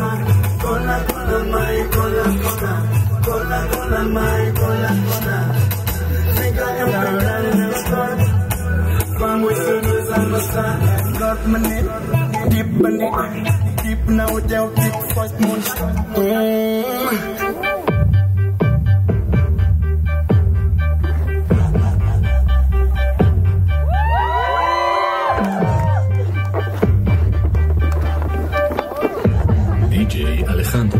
Cola, cola, mai, cola, cola. Cola, cola, mai, cola, cola. Mereka yang berada di spot. Kamu sudah sama-sama 10 menit. Deep beneath, deep now, deep first moon. DJ Alejandro.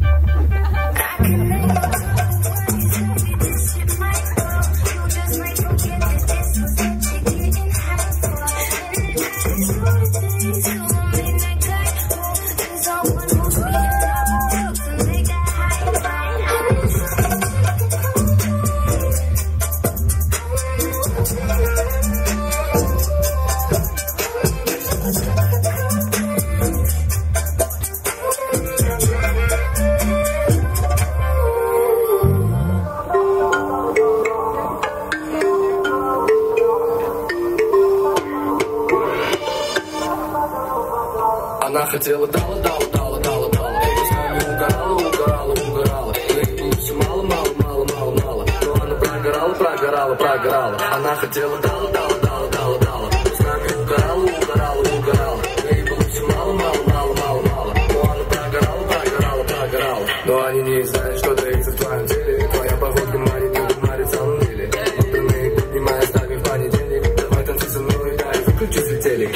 Она хотела дала, дала, дала, дала, дала. С нами угорала, угорала, угорала. Но ей было все мало, мало, мало, мало, мало. Но она прогорала, прогорала, прогорала. Она хотела дала, дала, дала, дала, дала. С нами угорала, угорала, угорала. Но ей было все мало, мало, мало, мало, мало. Но она прогорала, прогорала, прогорала. Но они не знают, что творится в твоем теле. Твоя походка марит, не марит в самом деле. Утренние поднимая, ставим в понедельник. Давай танцуй со мной, да, и выключи светильник.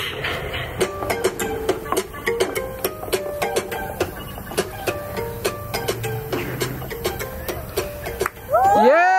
Yeah!